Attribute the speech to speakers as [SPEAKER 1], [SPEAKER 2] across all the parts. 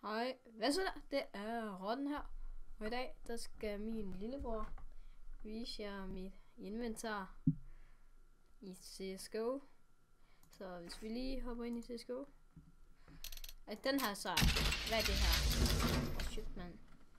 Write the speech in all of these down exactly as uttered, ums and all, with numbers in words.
[SPEAKER 1] Hej, hvad så der? Det er Rotten her. Og i dag, der skal min lillebror vise jer mit inventar i C S G O. Så hvis vi lige hopper ind i C S G O. At den her sej. Hvad er det her? Åh oh, shit, mand.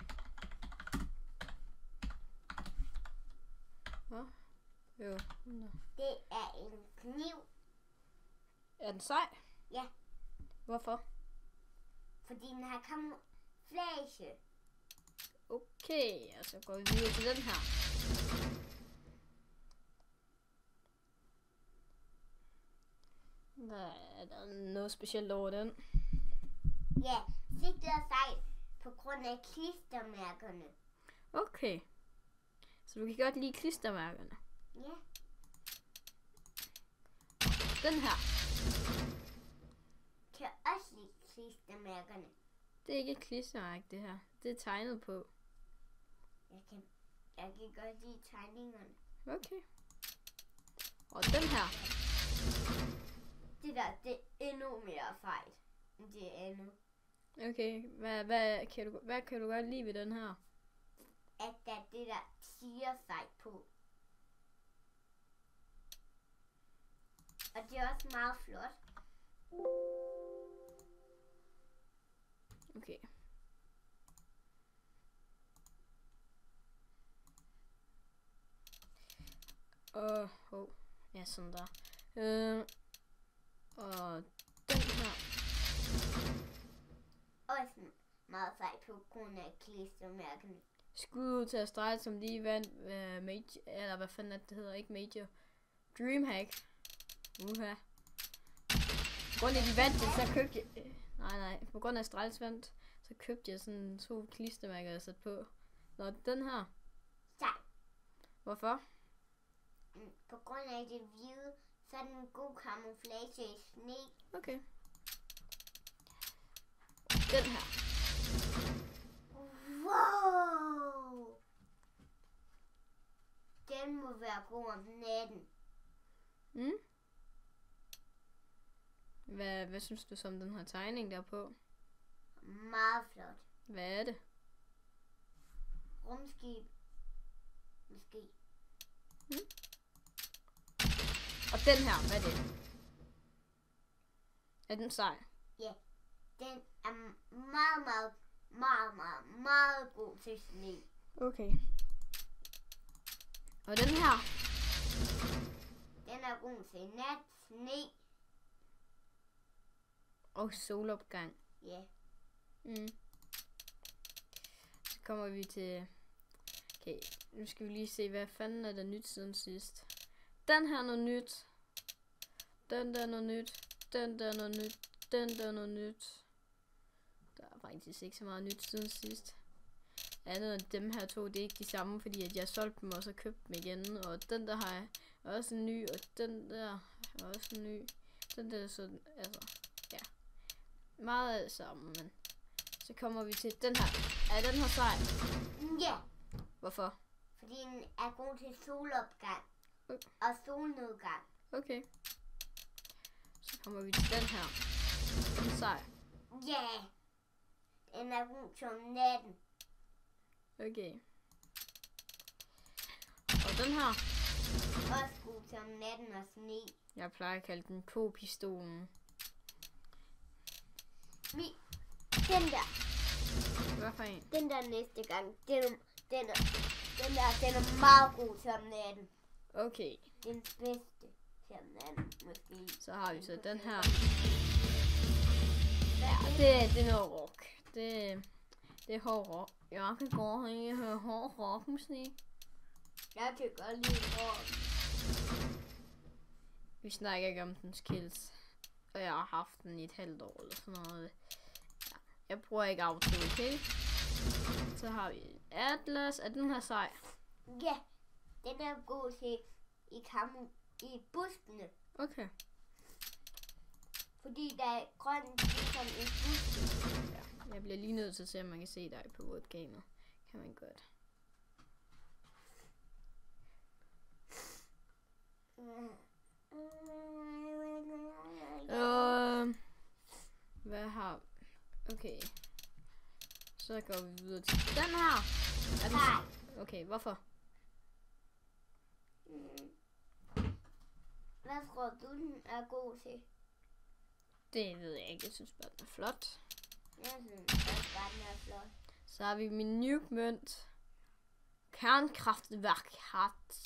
[SPEAKER 1] Hvad? Jo.
[SPEAKER 2] Det er en kniv.
[SPEAKER 1] Er den sej?
[SPEAKER 2] Ja.
[SPEAKER 1] Hvorfor?
[SPEAKER 2] Fordi den har camouflage.
[SPEAKER 1] Okay, og så går vi videre til den her. Der er der noget specielt over den.
[SPEAKER 2] Ja, sigtet er sejt på grund af klistermærkerne.
[SPEAKER 1] Okay. Så du kan godt lide klistermærkerne.
[SPEAKER 2] Ja.
[SPEAKER 1] Den her.
[SPEAKER 2] Kan også lide klistermærkerne.
[SPEAKER 1] Det er ikke et klistermærke, det her. Det er tegnet på.
[SPEAKER 2] Jeg kan, jeg kan godt lide tegningerne.
[SPEAKER 1] Okay. Og den her.
[SPEAKER 2] Det der, det er endnu mere fejl end det andet.
[SPEAKER 1] Okay, hvad, hvad, kan du, hvad kan du godt lide ved den her?
[SPEAKER 2] At der er det der tiger sejt på. Og det er også meget flot.
[SPEAKER 1] Okay. Og, oh, ja, sådan der. Øh, og den her.
[SPEAKER 2] Også meget sejt på grund af klistermærkerne.
[SPEAKER 1] Skud ud til Astral, som lige vandt uh, Major, eller hvad fanden er det hedder, ikke Major. Dreamhack. Uha. På grund af de vandt det, så købte jeg, øh, nej nej, på grund af Astrals vandt, så købte jeg sådan to klistermærker, jeg sat på. Nå, den her.
[SPEAKER 2] Sej.
[SPEAKER 1] Hvorfor?
[SPEAKER 2] Mm, på grund af det hvide, så er den en god camouflage i sne.
[SPEAKER 1] Okay. Den her.
[SPEAKER 2] Wow! Den må være god om natten.
[SPEAKER 1] Mm? Hvad, hvad synes du som den her tegning der på?
[SPEAKER 2] Meget flot.
[SPEAKER 1] Hvad er det?
[SPEAKER 2] Rumskib. Måske.
[SPEAKER 1] Mm? Og den her, hvad er det? Er den sej?
[SPEAKER 2] Ja, den er meget, meget, meget, meget, meget god til sne.
[SPEAKER 1] Okay. Og den her?
[SPEAKER 2] Den er god til nat, sne.
[SPEAKER 1] Og solopgang.
[SPEAKER 2] Ja.
[SPEAKER 1] Mm. Så kommer vi til... Okay, nu skal vi lige se, hvad fanden er der nyt siden sidst. Den her er noget nyt. Den der er noget nyt. Den der er noget nyt. Den der er noget nyt. Der er faktisk ikke så meget nyt siden sidst. Andet end dem her to, det er ikke de samme, fordi at jeg solgte dem og så købte dem igen. Og den der har jeg også en ny, og den der er også en ny. Den der er sådan, altså, ja. Meget af det samme, men så kommer vi til den her. Er den her sej?
[SPEAKER 2] Ja.
[SPEAKER 1] Hvorfor?
[SPEAKER 2] Fordi den er god til solopgang.
[SPEAKER 1] Okay.
[SPEAKER 2] Og solnedgang.
[SPEAKER 1] Okay. Så kommer vi til den her. Den er sej.
[SPEAKER 2] Ja. Den er god til om natten.
[SPEAKER 1] Okay. Og den her.
[SPEAKER 2] Også god til om natten og sne.
[SPEAKER 1] Jeg plejer at kalde den po-pistolen.
[SPEAKER 2] Vi, den der.
[SPEAKER 1] Hvad for en?
[SPEAKER 2] Den der næste gang. Den, er, den, er, den der, den er meget god til om natten.
[SPEAKER 1] Okay.
[SPEAKER 2] Den bedste til om natten, måske.
[SPEAKER 1] Så har vi så den her. Ja, det, det er noget rock. Det, det er hård rock. Jeg kan gå og høre hård rockmusik.
[SPEAKER 2] Jeg kan godt lide rock.
[SPEAKER 1] Vi snakker ikke om den skills. Og jeg har haft den i et halvt år eller sådan noget. Ja, jeg bruger ikke auto, okay? Så har vi Atlas. Er den her sej?
[SPEAKER 2] Ja, den er god til i kampen i buskene.
[SPEAKER 1] Okay.
[SPEAKER 2] Fordi der er grønt ligesom en busk.
[SPEAKER 1] Ja, jeg bliver lige nødt til at se, om man kan se dig på webcamet. Kan man godt. Øh, hvad har... Okay. Så går vi videre til den her. Er den...
[SPEAKER 2] Nej.
[SPEAKER 1] Okay, hvorfor?
[SPEAKER 2] Mm. Hvad tror du, den er god til?
[SPEAKER 1] Det ved jeg ikke. Jeg synes bare, den er flot.
[SPEAKER 2] Jeg synes også bare, den er flot.
[SPEAKER 1] Så har vi min nuke-mønt. Kernkraftværk hat.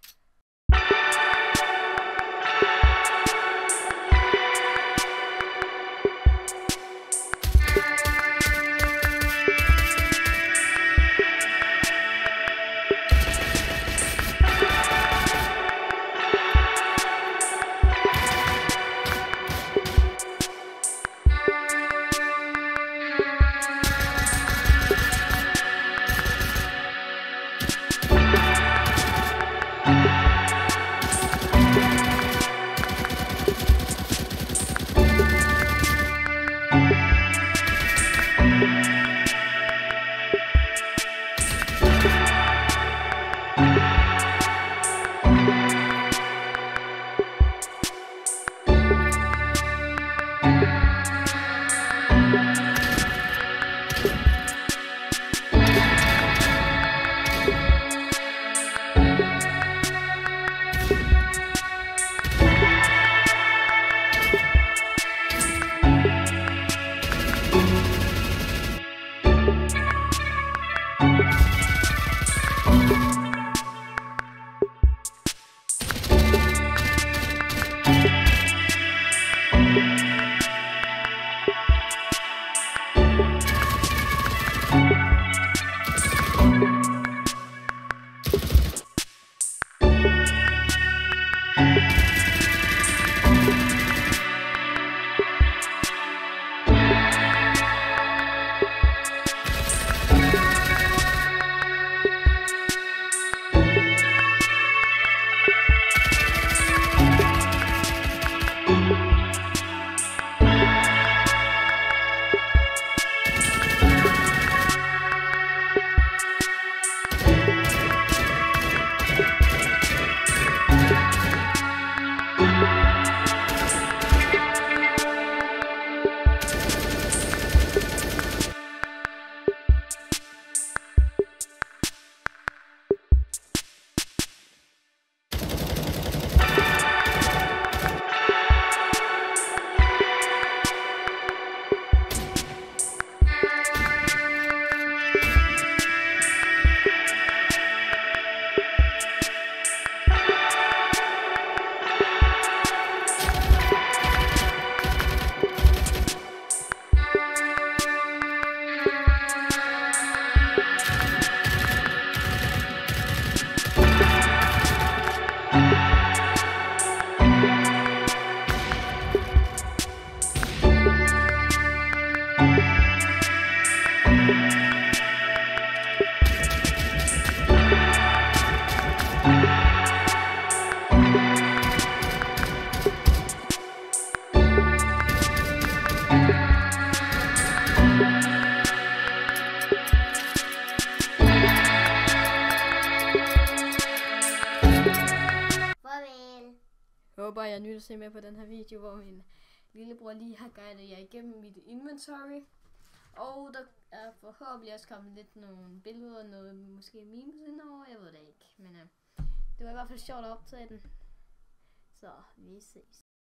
[SPEAKER 1] Jeg håber, jeg nyder at se med på den her video, hvor min lillebror lige har guidet jer igennem mit inventory. Og der er forhåbentlig også kommet lidt nogle billeder, noget måske memes indover, jeg ved det ikke. Men øh, det var i hvert fald sjovt at optage den. Så vi ses.